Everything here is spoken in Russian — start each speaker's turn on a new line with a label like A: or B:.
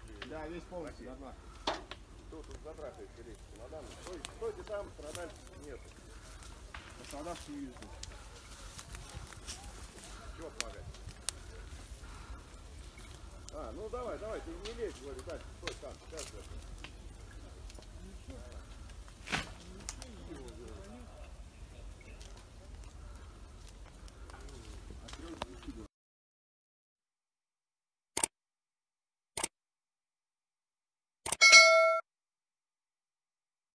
A: Да, весь полностью до дна.
B: Тут затрахаете речь чемодан. Стойте там, страдальцев нету.
A: Пострадавших не вижу.
B: Чего помогать? А, ну давай, ты не лезь, говорю, дальше, стой там, сейчас.